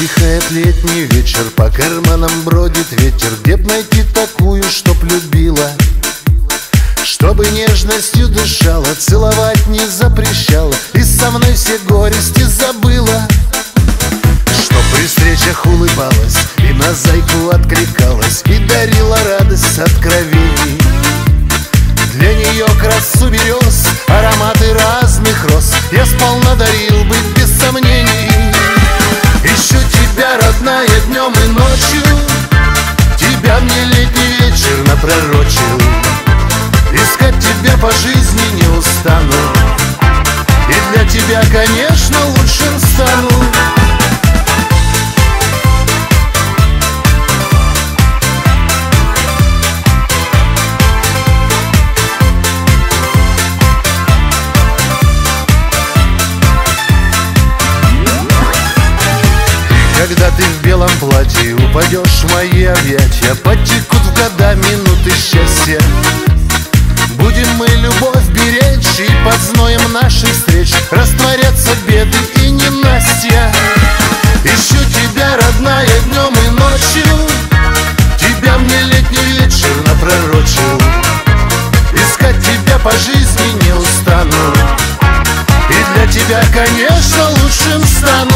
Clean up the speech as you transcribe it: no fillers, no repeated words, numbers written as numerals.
Утихает летний вечер, по карманам бродит ветер. Где б найти такую, чтоб любила, чтобы нежностью дышала, целовать не запрещала и со мной все горести забыла. Чтоб при встречах улыбалась и на зайку откликалась и дарила радость откровений. Для нее красу берез, ароматы разных роз я сполна дарил бы без сомнений. Ищу тебя, родная, днем и ночью, тебя мне летний вечер напророчил. Искать тебя по жизни не устану, и для тебя, конечно, лучшим стану. Когда ты в белом платье упадешь в мои объятия, потекут в года минуты счастья. Будем мы любовь беречь, и под зноем наших встреч растворятся беды и ненастья. Ищу тебя, родная, днем и ночью, тебя мне летний вечер напророчил. Искать тебя по жизни не устану, и для тебя, конечно, лучшим стану.